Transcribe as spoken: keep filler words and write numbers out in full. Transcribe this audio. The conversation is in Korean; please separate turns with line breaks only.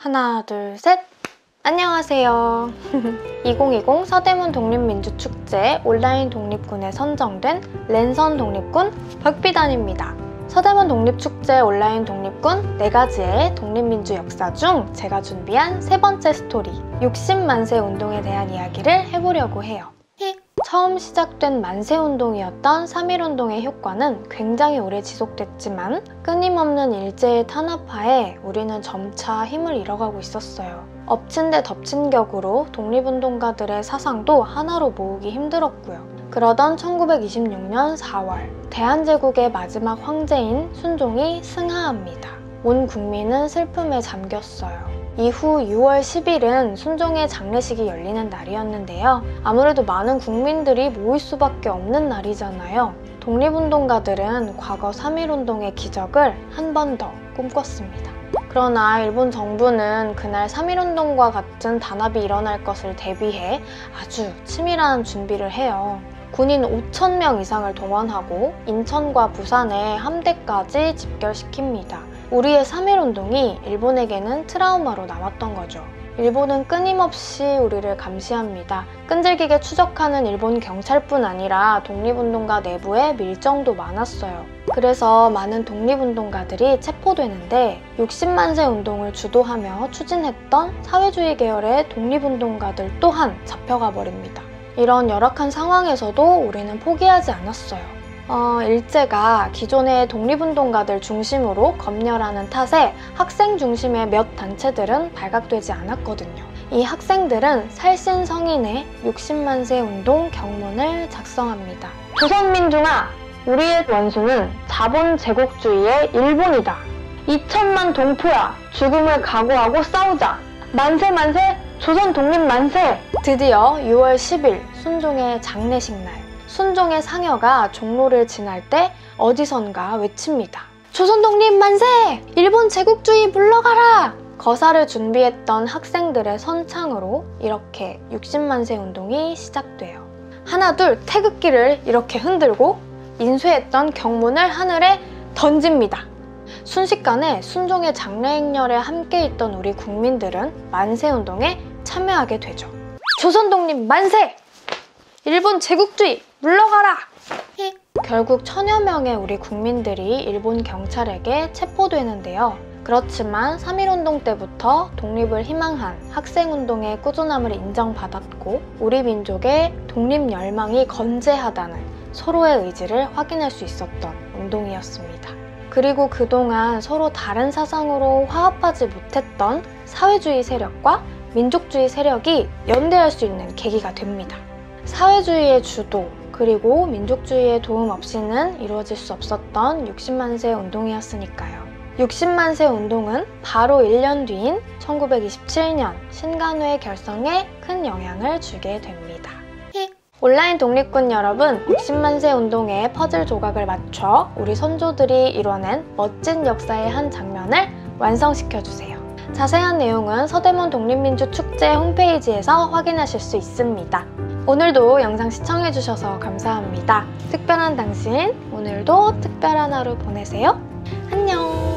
하나, 둘, 셋! 안녕하세요. 이천이십 서대문 독립민주축제 온라인 독립군에 선정된 랜선 독립군 박비단입니다. 서대문 독립축제 온라인 독립군 네 가지의 독립민주 역사 중 제가 준비한 세 번째 스토리, 육십만 세 운동에 대한 이야기를 해보려고 해요. 처음 시작된 만세운동이었던 삼일운동의 효과는 굉장히 오래 지속됐지만 끊임없는 일제의 탄압하에 우리는 점차 힘을 잃어가고 있었어요. 엎친 데 덮친 격으로 독립운동가들의 사상도 하나로 모으기 힘들었고요. 그러던 천구백이십육 년 사월, 대한제국의 마지막 황제인 순종이 승하합니다. 온 국민은 슬픔에 잠겼어요. 이후 유월 십일은 순종의 장례식이 열리는 날이었는데요. 아무래도 많은 국민들이 모일 수밖에 없는 날이잖아요. 독립운동가들은 과거 삼일운동의 기적을 한 번 더 꿈꿨습니다. 그러나 일본 정부는 그날 삼일운동과 같은 단합이 일어날 것을 대비해 아주 치밀한 준비를 해요. 군인 오천 명 이상을 동원하고 인천과 부산에 함대까지 집결시킵니다. 우리의 삼일운동이 일본에게는 트라우마로 남았던 거죠. 일본은 끊임없이 우리를 감시합니다. 끈질기게 추적하는 일본 경찰뿐 아니라 독립운동가 내부에 밀정도 많았어요. 그래서 많은 독립운동가들이 체포되는데 육십만 세 운동을 주도하며 추진했던 사회주의 계열의 독립운동가들 또한 잡혀가 버립니다. 이런 열악한 상황에서도 우리는 포기하지 않았어요. 어, 일제가 기존의 독립운동가들 중심으로 검열하는 탓에 학생 중심의 몇 단체들은 발각되지 않았거든요. 이 학생들은 살신 성인의 육십만 세 운동 경문을 작성합니다. 조선민중아, 우리의 원수는 자본 제국주의의 일본이다. 이천만 동포야, 죽음을 각오하고 싸우자. 만세 만세, 조선 독립 만세! 드디어 유월 십일 순종의 장례식 날. 순종의 상여가 종로를 지날 때 어디선가 외칩니다. 조선 독립 만세! 일본 제국주의 물러가라! 거사를 준비했던 학생들의 선창으로 이렇게 육십만 세 운동이 시작돼요. 하나 둘 태극기를 이렇게 흔들고 인쇄했던 경문을 하늘에 던집니다. 순식간에 순종의 장례 행렬에 함께 있던 우리 국민들은 만세운동에 참여하게 되죠. 조선 독립 만세! 일본 제국주의 물러가라! 결국 천여 명의 우리 국민들이 일본 경찰에게 체포되는데요. 그렇지만 삼일운동 때부터 독립을 희망한 학생운동의 꾸준함을 인정받았고 우리 민족의 독립 열망이 건재하다는 서로의 의지를 확인할 수 있었던 운동이었습니다. 그리고 그동안 서로 다른 사상으로 화합하지 못했던 사회주의 세력과 민족주의 세력이 연대할 수 있는 계기가 됩니다. 사회주의의 주도 그리고 민족주의의 도움 없이는 이루어질 수 없었던 육십만 세 운동이었으니까요. 육십만 세 운동은 바로 일 년 뒤인 천구백이십칠 년 신간회 결성에 큰 영향을 주게 됩니다. 온라인 독립군 여러분, 육십만 세 운동의 퍼즐 조각을 맞춰 우리 선조들이 이뤄낸 멋진 역사의 한 장면을 완성시켜주세요. 자세한 내용은 서대문 독립민주축제 홈페이지에서 확인하실 수 있습니다. 오늘도 영상 시청해주셔서 감사합니다. 특별한 당신, 오늘도 특별한 하루 보내세요. 안녕!